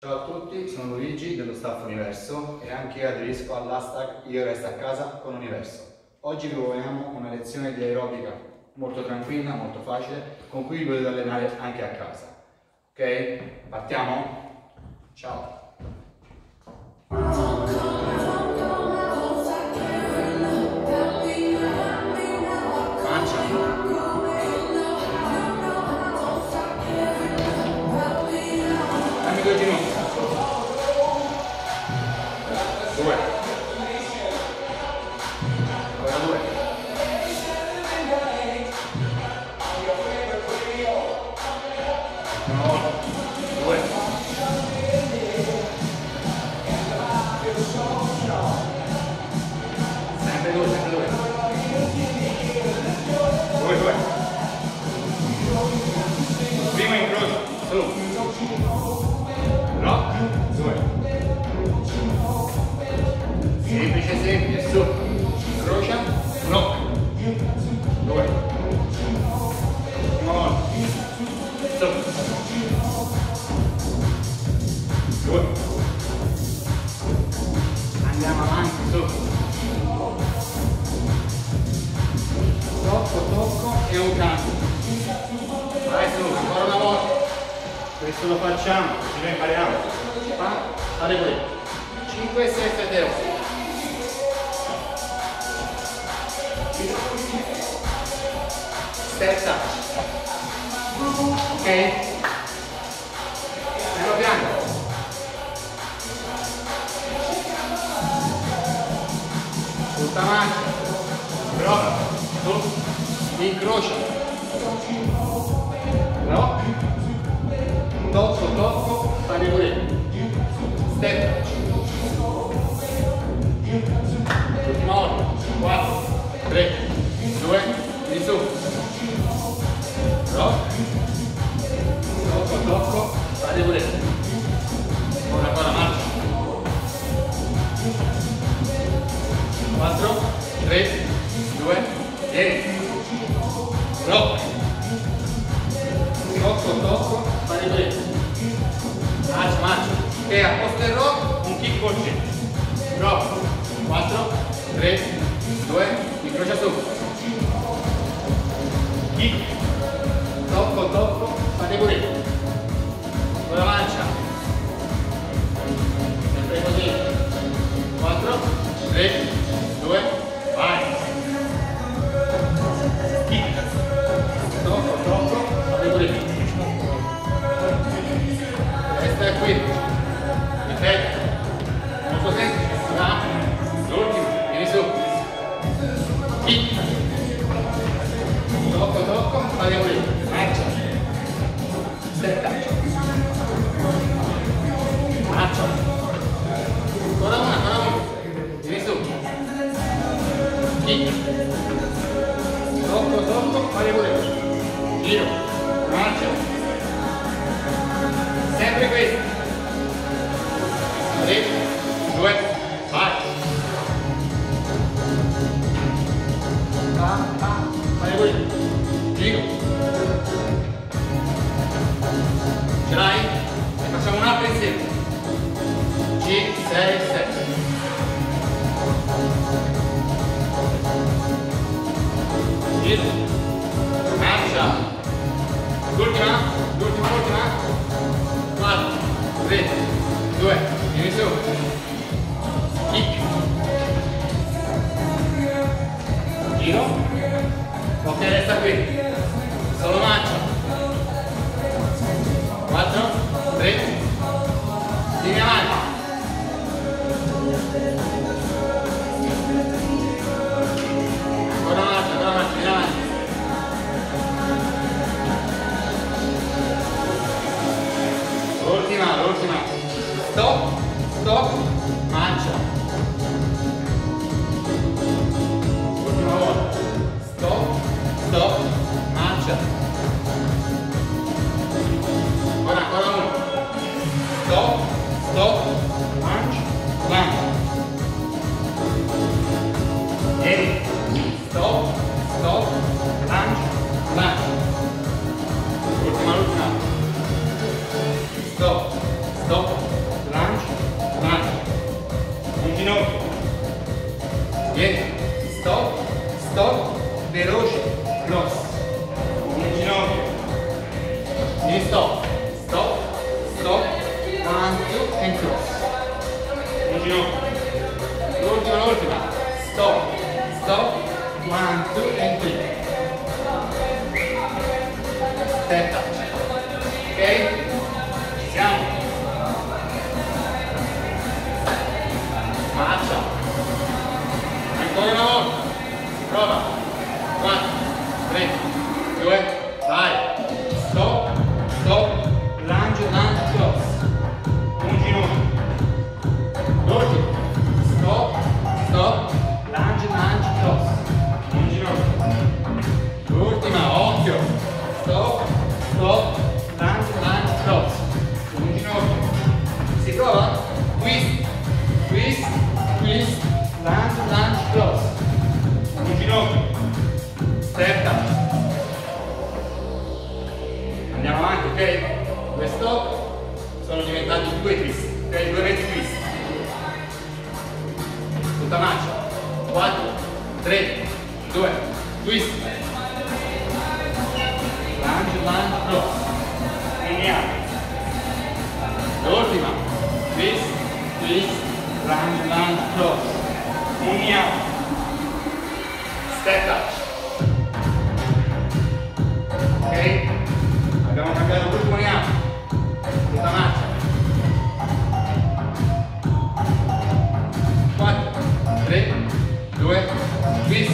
Ciao a tutti, sono Luigi dello Staff Universo e anche io aderisco all'hashtag Io resto a casa con Universo. Oggi vi proponiamo una lezione di aerobica molto tranquilla, molto facile, con cui vi potete allenare anche a casa. Ok? Partiamo? Ciao! Due ginocchia. 2. Ora 2. 2. Sempre 2, sempre 2. 2, 2. Primo incrocio, su. Rock, 2. Semplice, semplice, su. Incrocia, rock. 2. Prima volta. Su. 2. Andiamo avanti, su. Tocco, tocco e un cambio. Vai su, ancora una volta. Questo lo facciamo, così lo impariamo. Fate qui. 5, 6, 7, 8. Step touch. Ok? Piano piano. Tutta mancia. Rock. Su. Incrocia. Rock. Tocco, tocco, fare pure. Step. Ultima volta. 4, 3, 2, di su. Rock. Tocco, tocco, fare pure. Ora qua la marcia. 4, 3, 2, 10. Rock. Tocco, tocco, fare pure. Marcia, marcia. Ok, a posto del rock, un kick col centro. Rock. 4, 3, 2, incrocia su. Kick. Tocco, tocco, fate pure. Con la mancia. Sempre così. 4, 3, 2, vai. Kick. Tocco, tocco, fate pure. Questa è qui. Perfetto. Molto semplice. L'ultimo. Vieni su. Kick. Tocco, tocco. Fate pure. Marcia. Step touch. Marcia. Ancora una, ancora una. Vieni su. Kick. Tocco, tocco. Fate pure. Giro. Marcia. Sempre questo. 3, 2, vai. Fai qui. Giro. Ce l'hai? E facciamo un'altra insieme. 5, 6, 7. Giro. Marcia. L'ultima, l'ultima, l'ultima. 4, 3, 2, vieni su. Kick. Giro. Ok, resta qui. Solo mancia. 4, 3, vieni avanti. Ancora marcia, vieni avanti. L'ultima, l'ultima. Stop, stop, mancia. Ultima volta. Stop, stop, mancia. Ancora uno. Stop, stop, mancia, mancia. Vieni. Stop, stop, mancia, mancia. Ultima, l'ultima. Stop, stop. veloce, cross, un ginocchio, quindi stop, stop, stop, 1, 2 and cross, un ginocchio, l'ultima, stop, stop, 1, 2 and 3, step touch, ok? Ci siamo, marcia, ancora una volta, prova, 4, 3, 2, vai, stop, stop, lunge, lunge, cross, un ginocchio, l'ultimo, stop, stop, lunge, lunge, cross, un ginocchio, l'ultima, occhio, stop, stop, lunge, lunge, cross, un ginocchio, si prova? Twist, twist, twist, lunge, lunge, cross, un ginocchio, step touch, andiamo avanti, ok? Due stop sono diventati 2 twist, ok? 2 mezzi twist, tutta marcia, 4, 3, 2, twist, lunge, lunge, cross, andiamo, l'ultima, twist, twist, lunge, lunge, cross, uniamo, step touch, ok? Abbiamo cambiato l'ultimo uniamo, tutta marcia, 4, 3, 2, twist,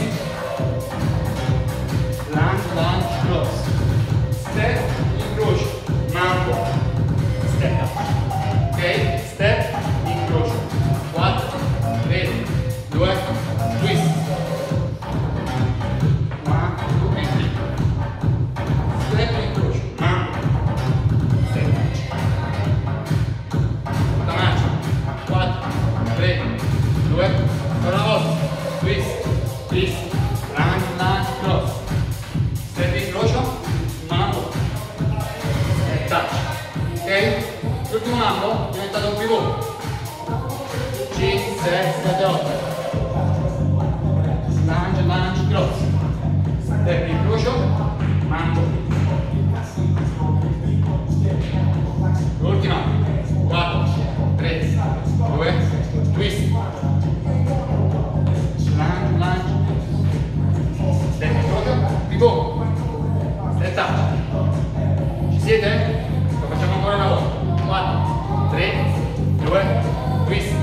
lunge, lunge, cross, step, incrocio, mambo, step touch, ok? Step, incrocio, 4, 3, 2, twist, 1, 2 e 3, step, incrocio, mambo, step touch, tutta marcia, 4, 3, 2, ancora una volta, twist, twist, lunge, lunge, cross, step, incrocio, mambo, step touch, ok? L'ultimo mambo è diventato un pivot, 5, 6, 7, 8, lunge, lunge, cross, step, incrocio, mambo, l'ultima, 4, 3, 2, twist, lunge, lunge, step, incrocio, pivot, step touch, ci siete? Lo facciamo ancora una volta, 4, 3, 2, twist,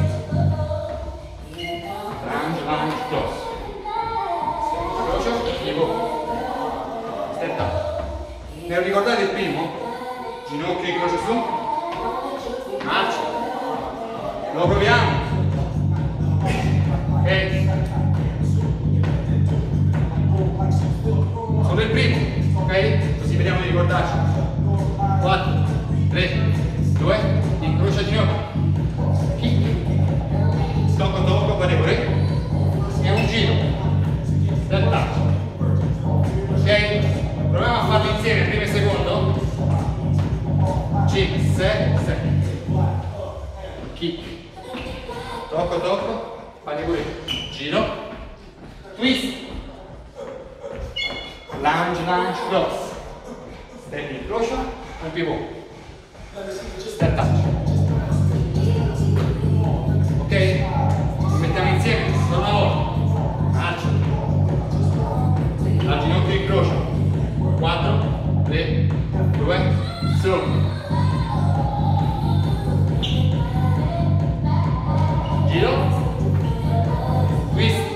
lunge, lunge, cross, incrocio, pivot, step touch. Ne ho ricordate il primo? Ginocchio, incrocio su, marcia, lo proviamo, ok? Solo il primo, ok? Così vediamo di ricordarci, 4, 3, 2, incrocia ginocchio, kick, tocco, tocco, valevole, e un giro, step touch, ok? Proviamo a farlo insieme, primo e secondo, 5, 6, 7, kick, tocco, tocco, valevole, giro, twist, lunge, lunge, cross, step, incrocio, un pivot, step touch, ok? Li mettiamo insieme, solo una volta, marcia, al ginocchio incrocio, 4, 3, 2, su, giro, twist,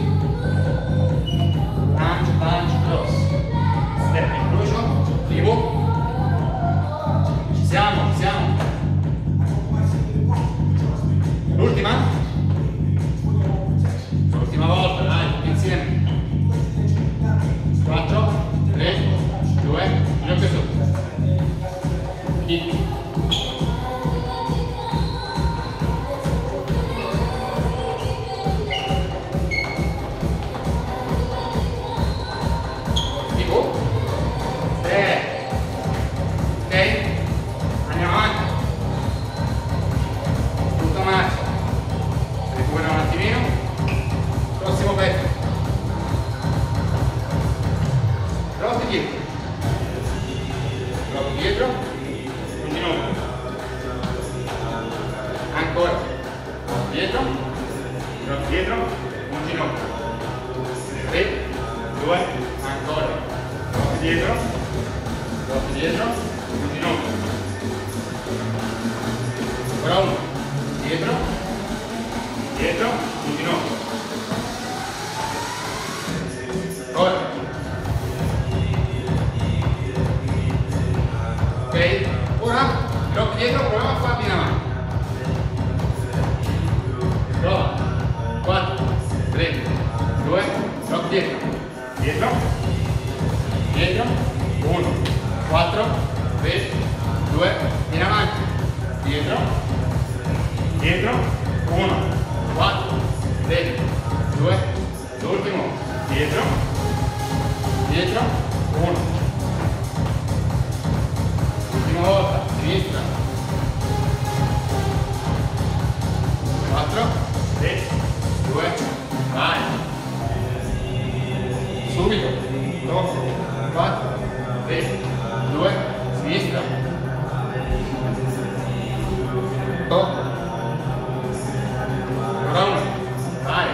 lunge, lunge, cross, step, incrocio, pivot, ci siamo, dietro, ginocchio dietro, un ginocchio, 3, 2, ancora, ginocchio dietro, un ginocchio, ancora uno, dietro, un ginocchio, corri, ok? Ora, ginocchio dietro, proviamo a farli in avanti, prova, 4, 3, 2, ginocchio dietro, 1, 4, 3, 2, in avanti, dietro, 1, 4, 3, 2, l'ultimo, dietro, 1, ultima volta, sinistra, 4, 3, 2, vai, subito, tocco, 4, 3, 2, sinistra, tocco, ancora uno, vai,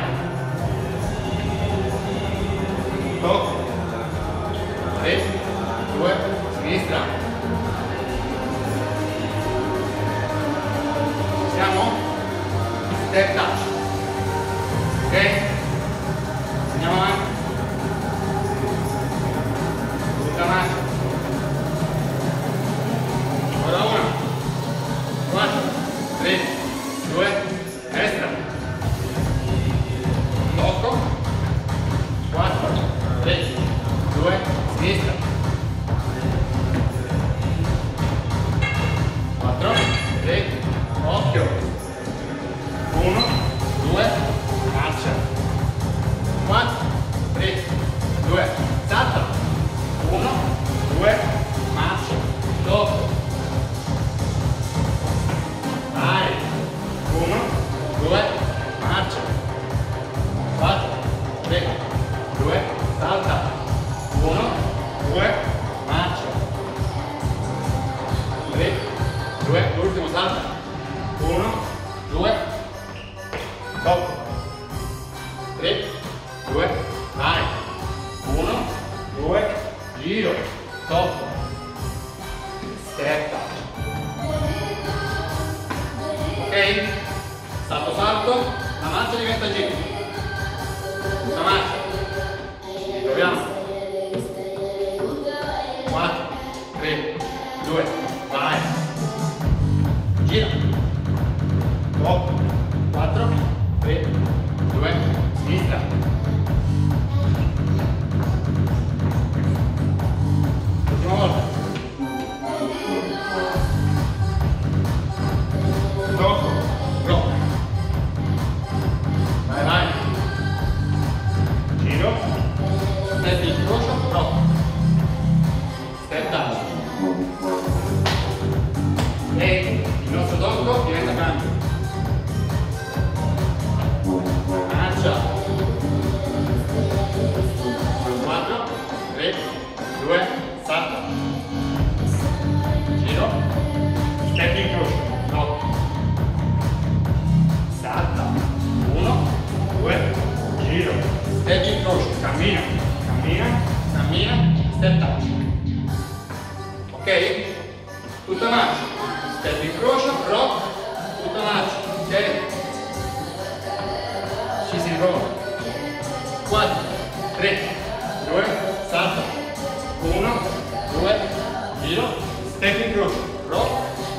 tocco, 3, 2, sinistra, siamo? Step touch, ok? Andiamo avanti, tutta avanti, ora 1, 4, 3, 2, destra, tocco, 4, 3, 2, sinistra, 4, 3, occhio, 1, 2, marcia, 4, 3, 2, salta, 1, 2, marcia, tocco, vai, 1, 2, marcia, 4, 3, 2, salta, 1, 2, marcia, 3, 2, l'ultimo salta, 1, 2, tocco, 3, 2, vai, 1, 2, giro, tocco, step touch, ok? Salto salto, la marcia diventa giro, la marcia, proviamo, 4, 3, 2, vai, gira, tocco, 4, 3, 2, sinistra, ultima volta, tocco, blocca, vai, vai, giro, step incrocio, blocca, step touch, e il nostro tocco diventa cambio, marcia, 4, 3, 2, salta, giro, step incrocio, blocca, salta, 1, 2, giro, step incrocio, cammina, step touch, ok? Tutta marcia, step incrocio, rock, tutta marcia, ok? Ci si riprova, 4, 3, 2, salta, 1, 2, giro, step incrocio, rock,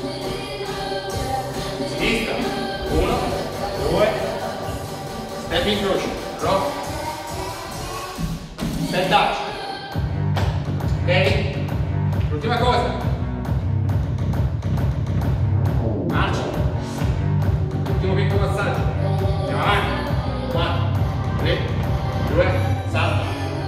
sinistra, 1, 2, step incrocio, rock, step touch, ok? L'ultima cosa, marcia, ultimo piccolo passaggio, andiamo avanti, 4, 3, 2, salta,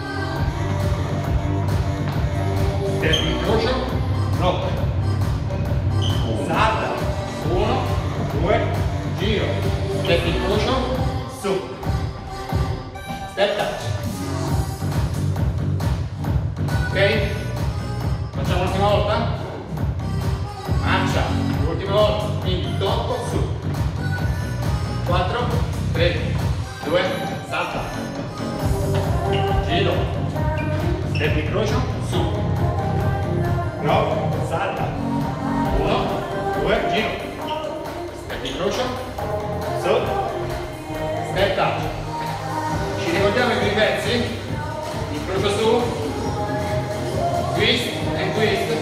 step incrocio, blocca, salta, 1, 2, giro, step incrocio, su, step touch, ok? Facciamo l'ultima volta, marcia, l'ultima volta, quindi tocco, su, 4, incrocio, su, step touch. Ci ricordiamo i primi pezzi, incrocio su, twist and twist.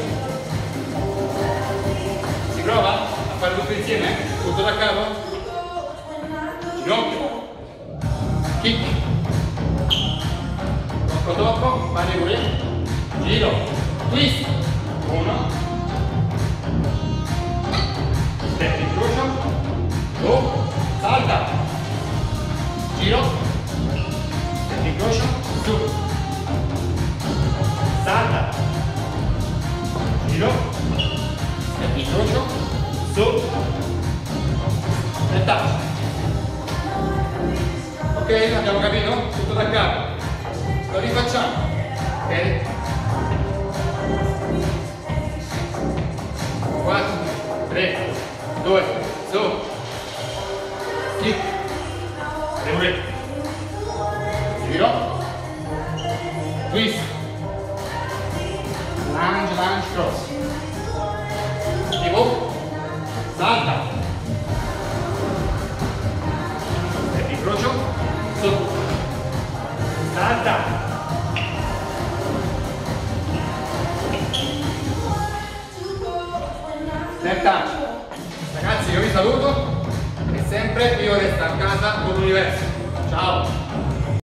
Si prova a fare tutto insieme? Tutto da capo? Ginocchio, kick, tocco, fare pure, giro, twist, 1, step incrocio, su, salta, giro, step incrocio, su, salta, giro, step incrocio, su, e touch. Ok, abbiamo capito? Tutto da capo. Lo rifacciamo. Ok? 4, 3, 2, su, kick, regole, giro, twist, lunge, lunge, cross, tipo, salta, step incrocio, su, salta, step touch. Ragazzi, io vi saluto e sempre io resto a casa con l'universo. Ciao!